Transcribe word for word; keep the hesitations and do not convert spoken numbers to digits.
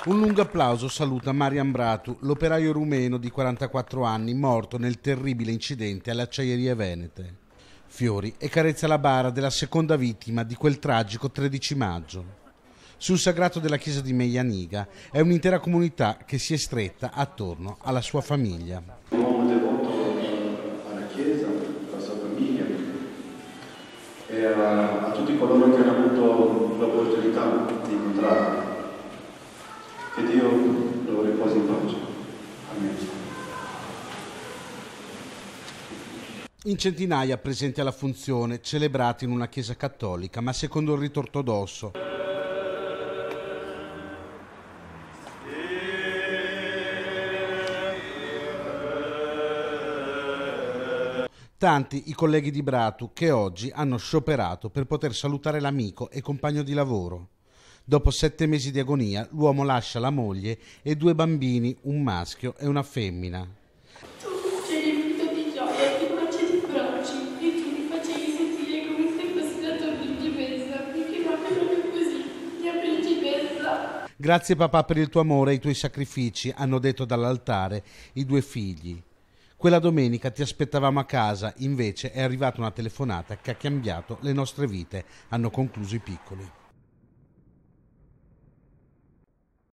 Un lungo applauso saluta Marian Bratu, l'operaio rumeno di quarantaquattro anni morto nel terribile incidente alle Acciaierie Venete. Fiori e carezza la bara della seconda vittima di quel tragico tredici maggio. Sul sagrato della chiesa di Meianiga è un'intera comunità che si è stretta attorno alla sua famiglia. Un uomo devoto alla chiesa, alla sua famiglia e a, a tutti coloro che hanno avuto l'opportunità di incontrarlo. Che Dio lo riposi in pace. Amen. In centinaia presenti alla funzione, celebrati in una chiesa cattolica, ma secondo il rito ortodosso. Tanti i colleghi di Bratu che oggi hanno scioperato per poter salutare l'amico e compagno di lavoro. Dopo sette mesi di agonia, l'uomo lascia la moglie e due bambini, un maschio e una femmina. Tu ci hai riempito di gioia, ti baci di bracci e tu mi facevi sentire come se fossi la tua principessa. Mi chiamavi proprio così, mia principessa. Grazie papà per il tuo amore e i tuoi sacrifici, hanno detto dall'altare i due figli. Quella domenica ti aspettavamo a casa, invece è arrivata una telefonata che ha cambiato le nostre vite, hanno concluso i piccoli.